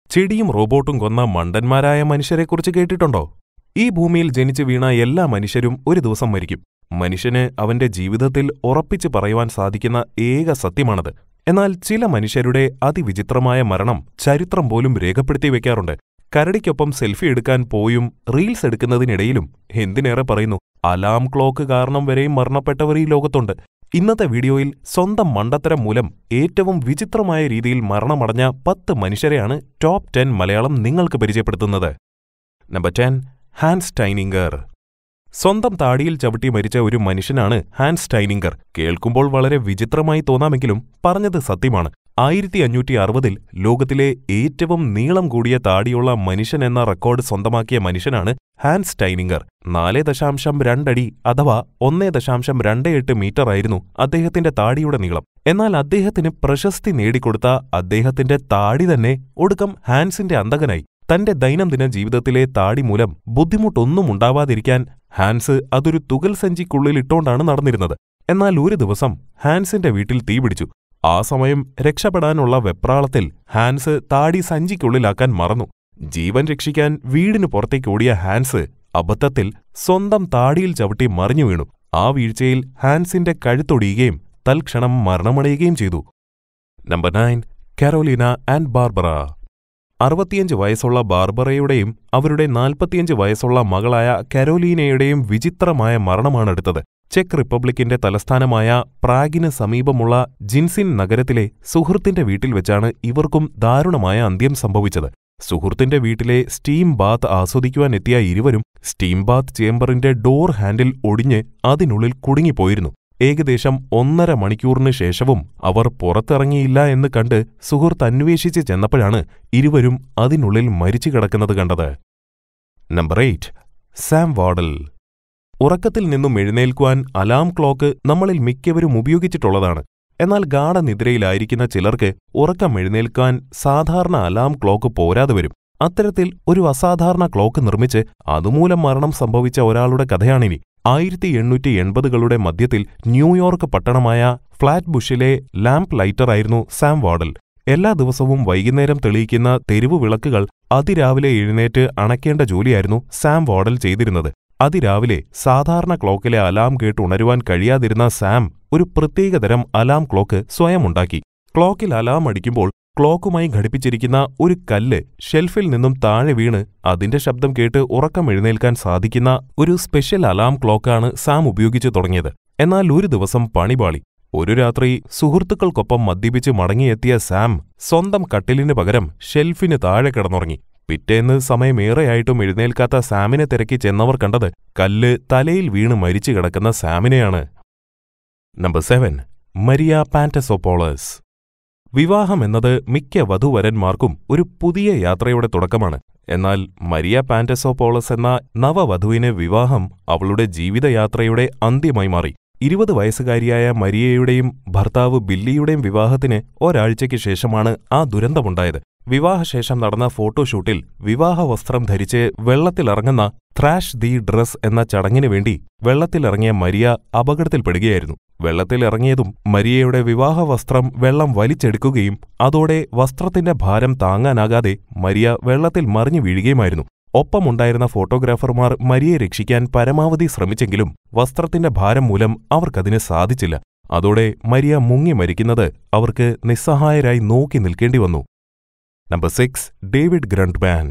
ചെടിയും റോബോട്ടും കൊന്ന മണ്ടന്മാരായ മനുഷ്യരെക്കുറിച്ച് കേട്ടിട്ടുണ്ടോ? ഈ ഭൂമിയിൽ ജനിച്ചു വീണ എല്ലാ മനുഷ്യരും ഒരു ദിവസം മരിക്കും. മനുഷ്യന് അവന്റെ ജീവിതത്തിൽ ഉറപ്പിച്ചു പറയുവാൻ സാധിക്കുന്ന ഏക സത്യമാണത്. എന്നാൽ ചില മനുഷ്യരുടെ അതിവിചിത്രമായ മരണം ചരിത്രം പോലും രേഖപ്പെടുത്തി വെക്കാറുണ്ട്. കരടിക്കൊപ്പം സെൽഫി എടുക്കാൻ പോയും റീൽസ് എടുക്കുന്നതിനിടയിലും എന്തിനേറെ പറയുന്നു, അലാം ക്ലോക്ക് കാരണം വരെയും മരണപ്പെട്ടവർ ഈ ലോകത്തുണ്ട്. ഇന്നത്തെ വീഡിയോയിൽ സ്വന്തം മണ്ടത്തരം മൂലം ഏറ്റവും വിചിത്രമായ രീതിയിൽ മരണമടഞ്ഞ 10 മനുഷ്യരെയാണ് ടോപ്പ് 10 മലയാളം നിങ്ങൾക്ക് പരിചയപ്പെടുത്തുന്നത്. Number 10, Hans Steininger. സ്വന്തം താടിയിൽ ചവിട്ടി മരിച്ച ഒരു മനുഷ്യനാണ് ഹാൻസ് സ്റ്റൈനിംഗർ. കേൾക്കുമ്പോൾ വളരെ വിചിത്രമായി തോന്നാമെങ്കിലും പറഞ്ഞത് സത്യമാണ്. 1560-ൽ ലോകത്തിലെ ഏറ്റവും നീളം കൂടിയ താടിയുള്ള മനുഷ്യൻ എന്ന റെക്കോർഡ് സ്വന്തമാക്കിയ മനുഷ്യനാണ് ഹാൻസ് സ്റ്റൈനിംഗർ. 4.2 അടി അഥവാ 1.28 മീറ്റർ ആയിരുന്നു അദ്ദേഹത്തിന്റെ താടിയുടെ നീളം. എന്നാൽ അദ്ദേഹത്തിന് പ്രശസ്തി നേടിക്കൊടുത്ത അദ്ദേഹത്തിന്റെ താടി തന്നെ ഒടുക്കം ഹാൻസിന്റെ അന്തകനായി. തന്റെ ദൈനംദിന ജീവിതത്തിലെ താടി മൂലം ബുദ്ധിമുട്ടൊന്നും ഉണ്ടാവാതിരിക്കാൻ ഹാൻസ് അതൊരു തുകൽ സഞ്ചിക്കുള്ളിലിട്ടോണ്ടാണ് നടന്നിരുന്നത്. എന്നാൽ ഒരു ദിവസം ഹാൻസിന്റെ വീട്ടിൽ തീപിടിച്ചു. ആ സമയം രക്ഷപ്പെടാനുള്ള വെപ്രാളത്തിൽ ഹാൻസ് താടി സഞ്ചിക്കുള്ളിലാക്കാൻ മറന്നു. ജീവൻ രക്ഷിക്കാൻ വീടിന് പുറത്തേക്ക് ഓടിയ ഹാൻസ് അബദ്ധത്തിൽ സ്വന്തം താടിയിൽ ചവിട്ടി മറിഞ്ഞു വീണു. ആ വീഴ്ചയിൽ ഹാൻസിന്റെ കഴുത്തൊടിയുകയും തൽക്ഷണം മരണമടയുകയും ചെയ്തു. Number 9, Carolina and Barbara. 65 വയസ്സുള്ള ബാർബറയുടെയും അവരുടെ 45 വയസ്സുള്ള മകളായ കരോലീനയുടെയും വിചിത്രമായ മരണമാണടുത്തത്. ചെക്ക് റിപ്പബ്ലിക്കിന്റെ തലസ്ഥാനമായ പ്രാഗിന് സമീപമുള്ള ജിൻസിൻ നഗരത്തിലെ സുഹൃത്തിന്റെ വീട്ടിൽ വെച്ചാണ് ഇവർക്കും ദാരുണമായ അന്ത്യം സംഭവിച്ചത്. സുഹൃത്തിന്റെ വീട്ടിലെ സ്റ്റീം ബാത്ത് ആസ്വദിക്കുവാനെത്തിയ ഇരുവരും സ്റ്റീം ബാത്ത് ചേംബറിന്റെ ഡോർ ഹാൻഡിൽ ഒടിഞ്ഞ് അതിനുള്ളിൽ കുടുങ്ങിപ്പോയിരുന്നു. ഏകദേശം 1.5 മണിക്കൂറിന് ശേഷവും അവർ പുറത്തിറങ്ങിയില്ല എന്ന് കണ്ട് സുഹൃത്ത് അന്വേഷിച്ച് ചെന്നപ്പോഴാണ് ഇരുവരും അതിനുള്ളിൽ മരിച്ചു കിടക്കുന്നത് കണ്ടത്. Number 8, Sam Wardell. ഉറക്കത്തിൽ നിന്നും എഴുന്നേൽക്കുവാൻ അലാം ക്ലോക്ക് നമ്മളിൽ മിക്കവരും ഉപയോഗിച്ചിട്ടുള്ളതാണ്. എന്നാൽ ഗാഢനിദ്രയിലായിരിക്കുന്ന ചിലർക്ക് ഉറക്കം എഴുന്നേൽക്കാൻ സാധാരണ അലാം ക്ലോക്ക് പോരാതെ വരും. അത്തരത്തിൽ ഒരു അസാധാരണ ക്ലോക്ക് നിർമ്മിച്ച് അതുമൂലം മരണം സംഭവിച്ച ഒരാളുടെ കഥയാണിനി. 1880കളുടെ മധ്യത്തിൽ ന്യൂയോർക്ക് പട്ടണമായ ഫ്ലാറ്റ് ബുഷിലെ ലാംപ് ലൈറ്ററായിരുന്നു സാം വാർഡൽ. എല്ലാ ദിവസവും വൈകുന്നേരം തെളിയിക്കുന്ന തെരുവു വിളക്കുകൾ അതിരാവിലെ എഴുന്നേറ്റ് അണയ്ക്കേണ്ട ജോലിയായിരുന്നു സാം വാർഡൽ ചെയ്തിരുന്നത്. അതിരാവിലെ സാധാരണ ക്ലോക്കിലെ അലാം കേട്ട് ഉണരുവാൻ കഴിയാതിരുന്ന സാം ഒരു പ്രത്യേകതരം അലാം ക്ലോക്ക് സ്വയം ഉണ്ടാക്കി. ക്ലോക്കിൽ അലാം അടിക്കുമ്പോൾ ക്ലോക്കുമായി ഘടിപ്പിച്ചിരിക്കുന്ന ഒരു കല്ല് ഷെൽഫിൽ നിന്നും താഴെ വീണ് അതിന്റെ ശബ്ദം കേട്ട് ഉറക്കം എഴുന്നേൽക്കാൻ സാധിക്കുന്ന ഒരു സ്പെഷ്യൽ അലാം ക്ലോക്കാണ് സാം ഉപയോഗിച്ചു തുടങ്ങിയത്. എന്നാൽ ഒരു ദിവസം പണിപാളി. ഒരു രാത്രി സുഹൃത്തുക്കൾക്കൊപ്പം മദ്യപിച്ച് മടങ്ങിയെത്തിയ സാം സ്വന്തം കട്ടിലിന് പകരം ഷെൽഫിന് താഴെ കിടന്നുറങ്ങി. പിറ്റേന്ന് സമയമേറെയായിട്ടും എഴുന്നേൽക്കാത്ത സാമിനെ തിരക്കി ചെന്നവർ കണ്ടത് കല്ല് തലയിൽ വീണ് മരിച്ചു കിടക്കുന്ന സാമിനെയാണ്. Number 7, Maria പാന്റസോപോളസ്. വിവാഹം എന്നത് മിക്ക വധുവരന്മാർക്കും ഒരു പുതിയ യാത്രയുടെ തുടക്കമാണ്. എന്നാൽ മരിയ പാന്റസോപോളസ് എന്ന നവവധുവിന് വിവാഹം അവളുടെ ജീവിതയാത്രയുടെ അന്ത്യമായി മാറി. 20 വയസ്സുകാരിയായ മരിയയുടെയും ഭർത്താവ് ബില്ലിയുടെയും വിവാഹത്തിന് ഒരാഴ്ചയ്ക്ക് ശേഷമാണ് ആ ദുരന്തമുണ്ടായത്. വിവാഹശേഷം നടന്ന ഫോട്ടോഷൂട്ടിൽ വിവാഹവസ്ത്രം ധരിച്ച് വെള്ളത്തിലിറങ്ങുന്ന ത്രാഷ് ദി ഡ്രസ് എന്ന ചടങ്ങിനു വേണ്ടി വെള്ളത്തിലിറങ്ങിയ മരിയ അപകടത്തിൽപ്പെടുകയായിരുന്നു. വെള്ളത്തിലിറങ്ങിയതും മരിയയുടെ വിവാഹവസ്ത്രം വെള്ളം വലിച്ചെടുക്കുകയും അതോടെ വസ്ത്രത്തിന്റെ ഭാരം താങ്ങാനാകാതെ മരിയ വെള്ളത്തിൽ മറിഞ്ഞു വീഴുകയുമായിരുന്നു. ഒപ്പമുണ്ടായിരുന്ന ഫോട്ടോഗ്രാഫർമാർ മരിയെ രക്ഷിക്കാൻ പരമാവധി ശ്രമിച്ചെങ്കിലും വസ്ത്രത്തിന്റെ ഭാരം മൂലം അവർക്കതിന് സാധിച്ചില്ല. അതോടെ മരിയ മുങ്ങി മരിക്കുന്നത് അവർക്ക് നിസ്സഹായരായി നോക്കി നിൽക്കേണ്ടി വന്നു. Number 6, David ഗ്രണ്ട്മാൻ.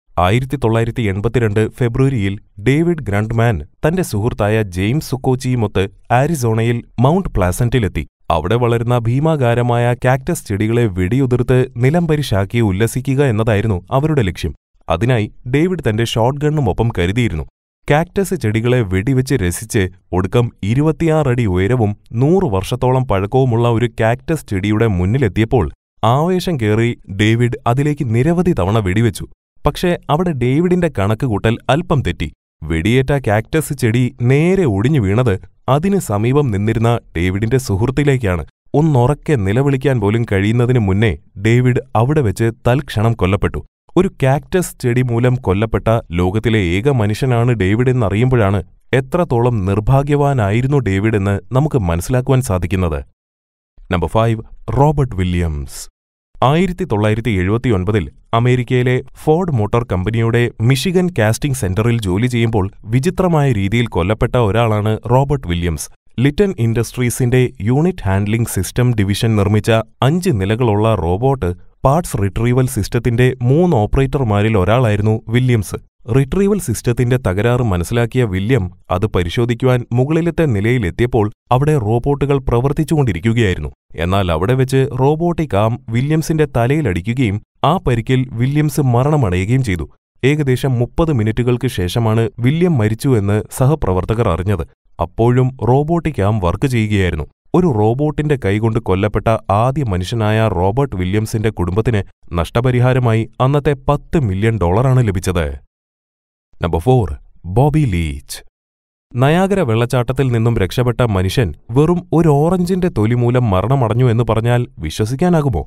1982 ഫെബ്രുവരിയിൽ ഡേവിഡ് ഗ്രണ്ട്മാൻ തന്റെ സുഹൃത്തായ ജെയിംസ് സുക്കോച്ചിയുമൊത്ത് ആരിസോണയിൽ മൗണ്ട് പ്ലാസന്റിലെത്തി. അവിടെ വളരുന്ന ഭീമാകാരമായ കാക്ടസ് ചെടികളെ വെടിയുതിർത്ത് നിലംപരിശാക്കി ഉല്ലസിക്കുക എന്നതായിരുന്നു അവരുടെ ലക്ഷ്യം. അതിനായി ഡേവിഡ് തന്റെ ഷോട്ട് ഗണ്ണുമൊപ്പം കരുതിയിരുന്നു. കാക്ടസ് ചെടികളെ വെടിവെച്ച് രസിച്ച് ഒടുക്കം 26 അടി ഉയരവും 100 വർഷത്തോളം പഴക്കവുമുള്ള ഒരു കാക്ടസ് ചെടിയുടെ മുന്നിലെത്തിയപ്പോൾ ആവേശം കേറി ഡേവിഡ് അതിലേക്ക് നിരവധി തവണ വെടിവെച്ചു. പക്ഷേ അവിടെ ഡേവിഡിന്റെ കണക്കുകൂട്ടൽ അല്പം തെറ്റി. വെടിയേറ്റ കാക്ടസ് ചെടി നേരെ ഒടിഞ്ഞു വീണത് അതിന് സമീപം നിന്നിരുന്ന ഡേവിഡിന്റെ സുഹൃത്തിലേക്കാണ്. ഒന്നുറക്കെ നിലവിളിക്കാൻ പോലും കഴിയുന്നതിനു മുന്നേ ഡേവിഡ് അവിടെ വെച്ച് തൽക്ഷണം കൊല്ലപ്പെട്ടു. ഒരു കാക്ടസ് ചെടി മൂലം കൊല്ലപ്പെട്ട ലോകത്തിലെ ഏക മനുഷ്യനാണ് ഡേവിഡ് എന്നറിയുമ്പോഴാണ് എത്രത്തോളം നിർഭാഗ്യവാനായിരുന്നു ഡേവിഡ് എന്ന് നമുക്ക് മനസ്സിലാക്കുവാൻ സാധിക്കുന്നത്. Number 5, Robert Williams. 1979-ൽ അമേരിക്കയിലെ ഫോർഡ് മോട്ടോർ കമ്പനിയുടെ മിഷിഗൻ കാസ്റ്റിംഗ് സെന്ററിൽ ജോലി ചെയ്യുമ്പോൾ വിചിത്രമായ രീതിയിൽ കൊല്ലപ്പെട്ട ഒരാളാണ് റോബർട്ട് വില്യംസ്. ലിറ്റൻ ഇൻഡസ്ട്രീസിന്റെ യൂണിറ്റ് ഹാൻഡ്ലിംഗ് സിസ്റ്റം ഡിവിഷൻ നിർമ്മിച്ച 5 നിലകളുള്ള റോബോട്ട് പാർട്സ് റിട്രീവൽ സിസ്റ്റത്തിന്റെ 3 ഓപ്പറേറ്റർമാരിൽ ഒരാളായിരുന്നു വില്യംസ്. റിട്രീവൽ സിസ്റ്റത്തിന്റെ തകരാറ് മനസ്സിലാക്കിയ വില്യം അത് പരിശോധിക്കുവാൻ മുകളിലത്തെ നിലയിലെത്തിയപ്പോൾ അവിടെ റോബോട്ടുകൾ പ്രവർത്തിച്ചുകൊണ്ടിരിക്കുകയായിരുന്നു. എന്നാൽ അവിടെ വെച്ച് റോബോട്ടിക് ആം വില്യംസിന്റെ തലയിലടിക്കുകയും ആ പരിക്കിൽ വില്യംസ് മരണമടയുകയും ചെയ്തു. ഏകദേശം 30 മിനിറ്റുകൾക്ക് ശേഷമാണ് വില്യം മരിച്ചു എന്ന് സഹപ്രവർത്തകർ അറിഞ്ഞത്. അപ്പോഴും റോബോട്ടിക് ആം വർക്ക് ചെയ്യുകയായിരുന്നു. ഒരു റോബോട്ടിന്റെ കൈകൊണ്ട് കൊല്ലപ്പെട്ട ആദ്യ മനുഷ്യനായ റോബർട്ട് വില്യംസിന്റെ കുടുംബത്തിന് നഷ്ടപരിഹാരമായി അന്നത്തെ $10 മില്യൺ ലഭിച്ചത്. നമ്പർ 4. ബോബി ലീച്ച്. നയാഗര വെള്ളച്ചാട്ടത്തിൽ നിന്നും രക്ഷപ്പെട്ട മനുഷ്യൻ വെറും ഒരു ഓറഞ്ചിന്റെ തൊലി മൂലം മരണമടഞ്ഞു എന്ന് പറഞ്ഞാൽ വിശ്വസിക്കാനാകുമോ?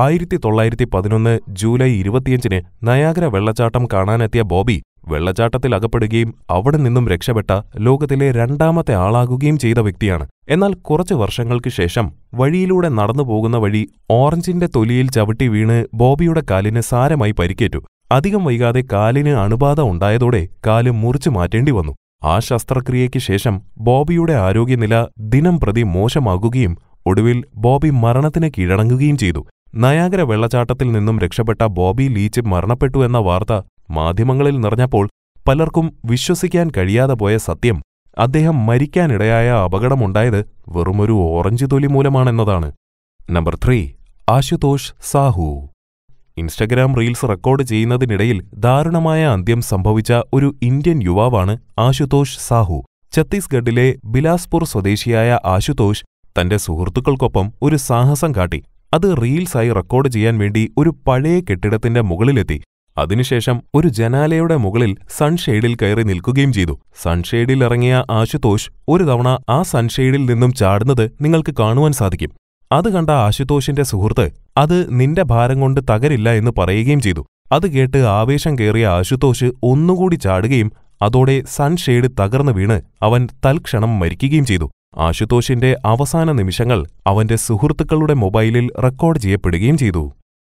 1911 ജൂലൈ 25-ന് നയാഗര വെള്ളച്ചാട്ടം കാണാനെത്തിയ ബോബി വെള്ളച്ചാട്ടത്തിൽ അകപ്പെടുകയും അവിടെ നിന്നും രക്ഷപ്പെട്ട ലോകത്തിലെ 2ാമത്തെ ആളാകുകയും ചെയ്ത വ്യക്തിയാണ്. എന്നാൽ കുറച്ചു വർഷങ്ങൾക്ക് ശേഷം വഴിയിലൂടെ നടന്നു പോകുന്ന വഴി ഓറഞ്ചിന്റെ തൊലിയിൽ ചവിട്ടി വീണ് ബോബിയുടെ കാലിന് സാരമായി പരിക്കേറ്റു. അധികം വൈകാതെ കാലിന് അണുബാധ ഉണ്ടായതോടെ കാല് മുറിച്ചു മാറ്റേണ്ടി വന്നു. ആ ശസ്ത്രക്രിയയ്ക്ക് ശേഷം ബോബിയുടെ ആരോഗ്യനില ദിനം പ്രതി മോശമാകുകയും ഒടുവിൽ ബോബി മരണത്തിന് കീഴടങ്ങുകയും ചെയ്തു. നയാഗര വെള്ളച്ചാട്ടത്തിൽ നിന്നും രക്ഷപ്പെട്ട ബോബി ലീച്ച് മരണപ്പെട്ടു എന്ന വാർത്ത മാധ്യമങ്ങളിൽ നിറഞ്ഞപ്പോൾ പലർക്കും വിശ്വസിക്കാൻ കഴിയാതെ പോയ സത്യം അദ്ദേഹം മരിക്കാനിടയായ അപകടമുണ്ടായത് വെറുമൊരു ഓറഞ്ച് തൊലി മൂലമാണെന്നതാണ്. Number 3. Ashutosh Sahu. Instagram reels record ചെയ്യുന്നതിനിടയിൽ ദാരുണമായ അന്ത്യം സംഭവിച്ച ഒരു ഇന്ത്യൻ യുവാവാണ് ആശുതോഷ് സാഹു. ഛത്തീസ്ഗഡിലെ ബിലാസ്പൂർ സ്വദേശിയായ ആശുതോഷ് തന്റെ സുഹൃത്തുക്കൾക്കൊപ്പം ഒരു സാഹസം കാട്ടി. അത് റീൽസായി റെക്കോർഡ് ചെയ്യാൻ വേണ്ടി ഒരു പഴയ കെട്ടിടത്തിന്റെ മുകളിലെത്തി. അതിനുശേഷം ഒരു ജനാലയുടെ മുകളിൽ സൺഷെയ്ഡിൽ കയറി നിൽക്കുകയും ചെയ്തു. സൺഷെയ്ഡിൽ ഇറങ്ങിയ ആശുതോഷ് ഒരു തവണ ആ സൺഷെയ്ഡിൽ നിന്നും ചാടുന്നത് നിങ്ങൾക്ക് കാണുവാൻ സാധിക്കും. അത് കണ്ട ആശുതോഷിന്റെ സുഹൃത്ത് അത് നിന്റെ ഭാരം കൊണ്ട് തകരില്ല എന്ന് പറയുകയും ചെയ്തു. അത് കേട്ട് ആവേശം കയറിയ ആശുതോഷ് ഒന്നുകൂടി ചാടുകയും അതോടെ സൺഷെയ്ഡ് തകർന്നു വീണ് അവൻ തൽക്ഷണം മരിക്കുകയും ചെയ്തു. ആശുതോഷിന്റെ അവസാന നിമിഷങ്ങൾ അവന്റെ സുഹൃത്തുക്കളുടെ മൊബൈലിൽ റെക്കോർഡ് ചെയ്യപ്പെടുകയും ചെയ്തു.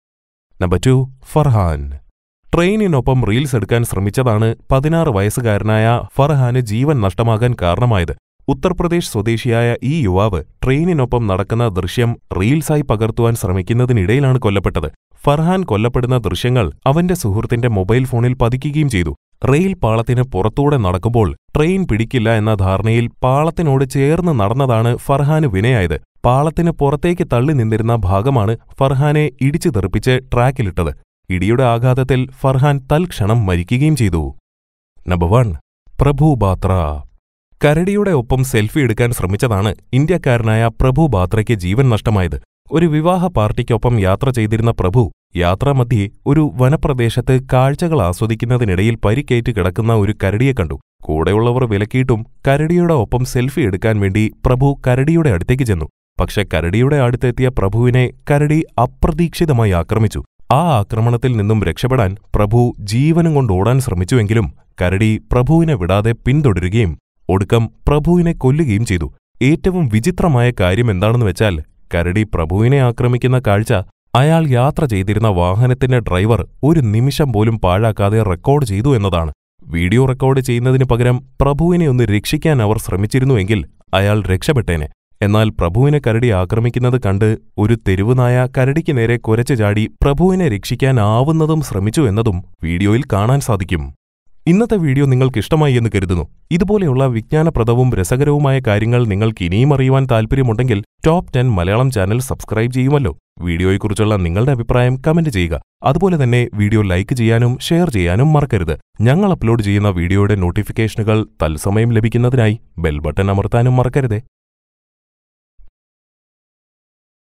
നമ്പർ 2. ഫർഹാൻ. ട്രെയിനിനൊപ്പം റീൽസ് എടുക്കാൻ ശ്രമിച്ചതാണ് 16 വയസ്സുകാരനായ ഫർഹാന് ജീവൻ നഷ്ടമാകാൻ കാരണമായത്. ഉത്തർപ്രദേശ് സ്വദേശിയായ ഈ യുവാവ് ട്രെയിനിനൊപ്പം നടക്കുന്ന ദൃശ്യം റീൽസായി പകർത്തുവാൻ ശ്രമിക്കുന്നതിനിടയിലാണ് കൊല്ലപ്പെട്ടത്. ഫർഹാൻ കൊല്ലപ്പെടുന്ന ദൃശ്യങ്ങൾ അവന്റെ സുഹൃത്തിന്റെ മൊബൈൽ ഫോണിൽ പതിക്കുകയും ചെയ്തു. റെയിൽ പാളത്തിന് പുറത്തൂടെ നടക്കുമ്പോൾ ട്രെയിൻ പിടിക്കില്ല എന്ന ധാരണയിൽ പാളത്തിനോട് ചേർന്ന് നടന്നതാണ് ഫർഹാന് വിനയായത്. പാളത്തിന് പുറത്തേക്ക് തള്ളി നിന്നിരുന്ന ഭാഗമാണ് ഫർഹാനെ ഇടിച്ചു തെറിപ്പിച്ച് ട്രാക്കിലിട്ടത്. ഇടിയുടെ ആഘാതത്തിൽ ഫർഹാൻ തൽക്ഷണം മരിക്കുകയും ചെയ്തു. നമ്പർ 1. പ്രഭു ബാത്ര. കരടിയുടെ ഒപ്പം സെൽഫി എടുക്കാൻ ശ്രമിച്ചതാണ് ഇന്ത്യക്കാരനായ പ്രഭു ബാത്രയ്ക്ക് ജീവൻ നഷ്ടമായത്. ഒരു വിവാഹ പാർട്ടിക്കൊപ്പം യാത്ര ചെയ്തിരുന്ന പ്രഭു യാത്രാമധ്യേ ഒരു വനപ്രദേശത്ത് കാഴ്ചകൾ ആസ്വദിക്കുന്നതിനിടയിൽ പരിക്കേറ്റ് കിടക്കുന്ന ഒരു കരടിയെ കണ്ടു. കൂടെയുള്ളവർ വിലക്കിയിട്ടും കരടിയുടെ ഒപ്പം സെൽഫി എടുക്കാൻ വേണ്ടി പ്രഭു കരടിയുടെ അടുത്തേക്ക് ചെന്നു. പക്ഷെ കരടിയുടെ അടുത്തെത്തിയ പ്രഭുവിനെ കരടി അപ്രതീക്ഷിതമായി ആക്രമിച്ചു. ആ ആക്രമണത്തിൽ നിന്നും രക്ഷപ്പെടാൻ പ്രഭു ജീവനും കൊണ്ട് ഓടാൻ ശ്രമിച്ചുവെങ്കിലും കരടി പ്രഭുവിനെ വിടാതെ പിന്തുടരുകയും ഒടുക്കം പ്രഭുവിനെ കൊല്ലുകയും ചെയ്തു. ഏറ്റവും വിചിത്രമായ കാര്യം എന്താണെന്ന് വെച്ചാൽ കരടി പ്രഭുവിനെ ആക്രമിക്കുന്ന കാഴ്ച അയാൾ യാത്ര ചെയ്തിരുന്ന വാഹനത്തിന്റെ ഡ്രൈവർ ഒരു നിമിഷം പോലും പാഴാക്കാതെ റെക്കോർഡ് ചെയ്തു എന്നതാണ്. വീഡിയോ റെക്കോർഡ് ചെയ്യുന്നതിന് പകരം പ്രഭുവിനെ ഒന്ന് രക്ഷിക്കാൻ അവർ ശ്രമിച്ചിരുന്നുവെങ്കിൽ അയാൾ രക്ഷപ്പെട്ടേനെ. എന്നാൽ പ്രഭുവിനെ കരടി ആക്രമിക്കുന്നത് കണ്ട് ഒരു തെരുവുനായ കരടിക്ക് നേരെ കുരച്ചു ചാടി പ്രഭുവിനെ രക്ഷിക്കാനാവുന്നതും ശ്രമിച്ചു എന്നതും വീഡിയോയിൽ കാണാൻ സാധിക്കും. ഇന്നത്തെ വീഡിയോ നിങ്ങൾക്ക് ഇഷ്ടമായി എന്ന് കരുതുന്നു. ഇതുപോലെയുള്ള വിജ്ഞാനപ്രദവും രസകരവുമായ കാര്യങ്ങൾ നിങ്ങൾക്ക് ഇനിയും അറിയുവാൻ താൽപ്പര്യമുണ്ടെങ്കിൽ ടോപ്പ് 10 മലയാളം ചാനൽ സബ്സ്ക്രൈബ് ചെയ്യുമല്ലോ. വീഡിയോയെക്കുറിച്ചുള്ള നിങ്ങളുടെ അഭിപ്രായം കമന്റ് ചെയ്യുക. അതുപോലെ തന്നെ വീഡിയോ ലൈക്ക് ചെയ്യാനും ഷെയർ ചെയ്യാനും മറക്കരുത്. ഞങ്ങൾ അപ്ലോഡ് ചെയ്യുന്ന വീഡിയോയുടെ നോട്ടിഫിക്കേഷനുകൾ തത്സമയം ലഭിക്കുന്നതിനായി ബെൽ ബട്ടൺ അമർത്താനും മറക്കരുതേ.